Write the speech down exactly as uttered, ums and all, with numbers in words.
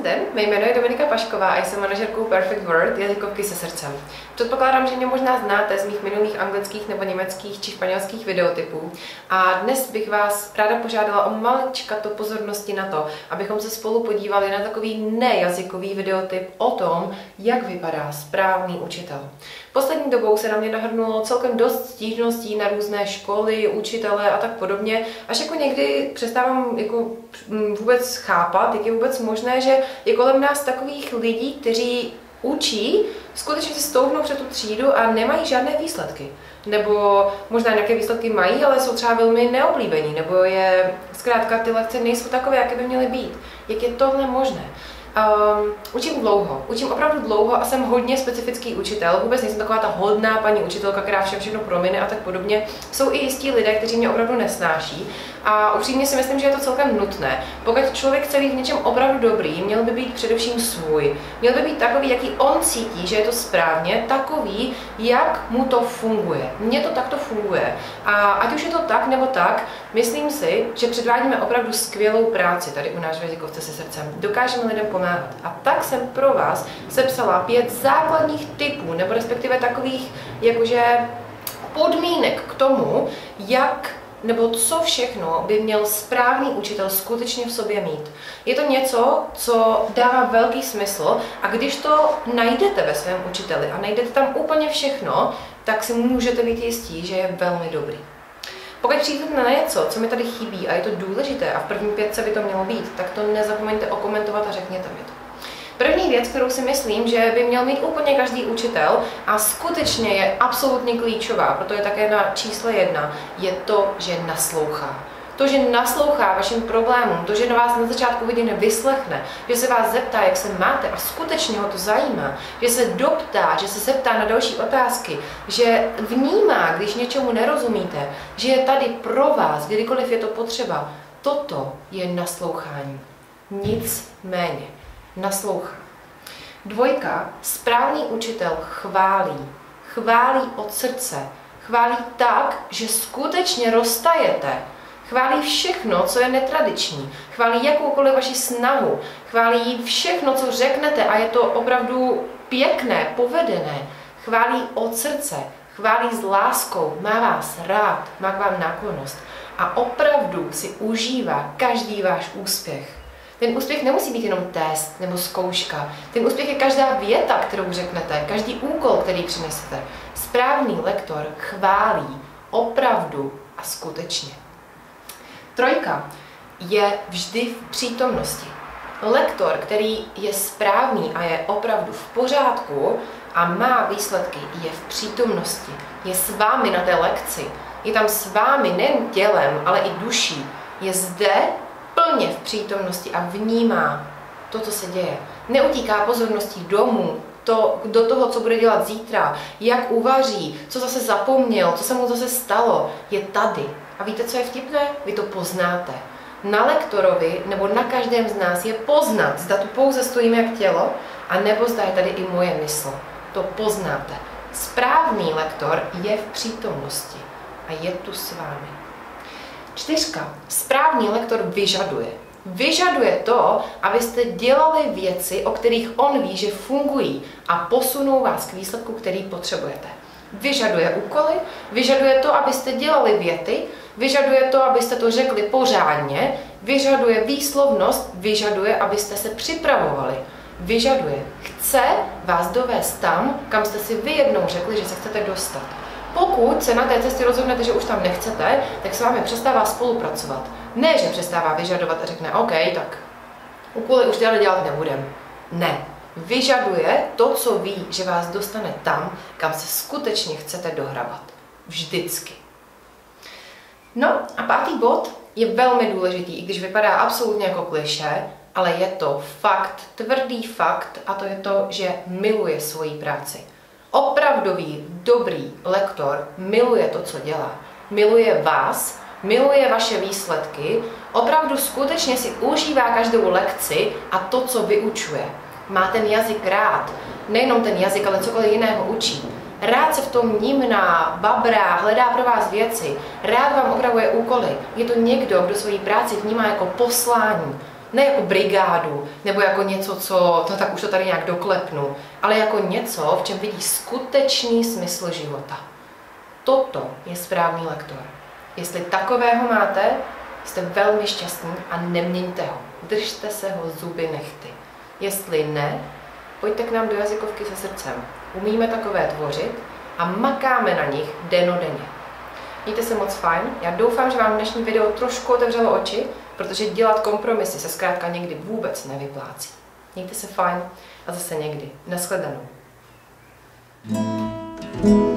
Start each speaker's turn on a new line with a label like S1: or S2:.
S1: Krásný den, mé jméno je Dominika Pašková a jsem manažerkou Perfect Word, jazykovky se srdcem. Předpokládám, že mě možná znáte z mých minulých anglických nebo německých či španělských videotypů a dnes bych vás ráda požádala o maličkatou pozornosti na to, abychom se spolu podívali na takový nejazykový videotyp o tom, jak vypadá správný učitel. Poslední dobou se na mě nahrnulo celkem dost stížností na různé školy, učitele a tak podobně, až jako někdy přestávám jako vůbec chápat, jak je vůbec možné, že je kolem nás takových lidí, kteří učí, skutečně si stoupnou před tu třídu a nemají žádné výsledky. Nebo možná nějaké výsledky mají, ale jsou třeba velmi neoblíbení, nebo je zkrátka ty lekce nejsou takové, jaké by měly být. Jak je tohle možné? Um, učím dlouho, učím opravdu dlouho a jsem hodně specifický učitel, vůbec nejsem taková ta hodná paní učitelka, která všem všechno promine a tak podobně. Jsou i jistí lidé, kteří mě opravdu nesnáší a upřímně si myslím, že je to celkem nutné. Pokud člověk chce být v něčem opravdu dobrý, měl by být především svůj. Měl by být takový, jaký on cítí, že je to správně, takový, jak mu to funguje. Mně to takto funguje. A ať už je to tak nebo tak, myslím si, že předvádíme opravdu skvělou práci tady u nás v jazykovce se srdcem. Dokážeme lidem pomáhat. A tak jsem pro vás sepsala pět základních typů, nebo respektive takových jakože podmínek k tomu, jak nebo co všechno by měl správný učitel skutečně v sobě mít. Je to něco, co dává velký smysl a když to najdete ve svém učiteli a najdete tam úplně všechno, tak si můžete být jistí, že je velmi dobrý. Pokud přijdete na něco, co mi tady chybí a je to důležité a v první pětce by to mělo být, tak to nezapomeňte okomentovat a řekněte mi to. První věc, kterou si myslím, že by měl mít úplně každý učitel a skutečně je absolutně klíčová, proto je také na čísle jedna, je to, že naslouchá. To, že naslouchá vašim problémům, to, že na vás na začátku hodiny vyslechne, že se vás zeptá, jak se máte a skutečně ho to zajímá, že se doptá, že se zeptá na další otázky, že vnímá, když něčemu nerozumíte, že je tady pro vás, kdykoliv je to potřeba. Toto je naslouchání. Nic méně. Naslouchá. Dvojka. Správný učitel chválí. Chválí od srdce. Chválí tak, že skutečně roztajete. Chválí všechno, co je netradiční. Chválí jakoukoliv vaši snahu. Chválí všechno, co řeknete a je to opravdu pěkné, povedené. Chválí od srdce. Chválí s láskou. Má vás rád. Má k vám náklonnost. A opravdu si užívá každý váš úspěch. Ten úspěch nemusí být jenom test nebo zkouška. Ten úspěch je každá věta, kterou řeknete, každý úkol, který přinesete. Správný lektor chválí opravdu a skutečně. Trojka je vždy v přítomnosti. Lektor, který je správný a je opravdu v pořádku a má výsledky, je v přítomnosti. Je s vámi na té lekci. Je tam s vámi nejen tělem, ale i duší. Je zde plně v přítomnosti a vnímá to, co se děje. Neutíká pozorností domů, to, do toho, co bude dělat zítra, jak uvaří, co zase zapomněl, co se mu zase stalo. Je tady. A víte, co je vtipné? Vy to poznáte. Na lektorovi nebo na každém z nás je poznat, zda tu pouze stojíme jak tělo, a nebo zda je tady i moje mysl. To poznáte. Správný lektor je v přítomnosti a je tu s vámi. Čtyřka. Správný lektor vyžaduje. Vyžaduje to, abyste dělali věci, o kterých on ví, že fungují a posunou vás k výsledku, který potřebujete. Vyžaduje úkoly, vyžaduje to, abyste dělali věty, vyžaduje to, abyste to řekli pořádně, vyžaduje výslovnost, vyžaduje, abyste se připravovali. Vyžaduje. Chce vás dovést tam, kam jste si vy jednou řekli, že se chcete dostat. Pokud se na té cestě rozhodnete, že už tam nechcete, tak s vámi přestává spolupracovat. Ne, že přestává vyžadovat a řekne, OK, tak úkoly už dělat dělat nebudem. Ne. Vyžaduje to, co ví, že vás dostane tam, kam se skutečně chcete dohrabat. Vždycky. No a pátý bod je velmi důležitý, i když vypadá absolutně jako klišé, ale je to fakt, tvrdý fakt, a to je to, že miluje svoji práci. Opravdový, dobrý lektor miluje to, co dělá. Miluje vás, miluje vaše výsledky, opravdu skutečně si užívá každou lekci a to, co vyučuje. Má ten jazyk rád, nejenom ten jazyk, ale cokoliv jiného učí. Rád se v tom nímná, babrá, hledá pro vás věci, rád vám opravuje úkoly. Je to někdo, kdo svoji práci vnímá jako poslání. Ne jako brigádu, nebo jako něco, co, no tak už to tady nějak doklepnu, ale jako něco, v čem vidí skutečný smysl života. Toto je správný lektor. Jestli takového máte, jste velmi šťastní a neměňte ho. Držte se ho zuby nehty. Jestli ne, pojďte k nám do jazykovky se srdcem. Umíme takové tvořit a makáme na nich dennodenně. Mějte se moc fajn. Já doufám, že vám dnešní video trošku otevřelo oči, protože dělat kompromisy se zkrátka někdy vůbec nevyplácí. Mějte se fajn a zase někdy. Nashledanou.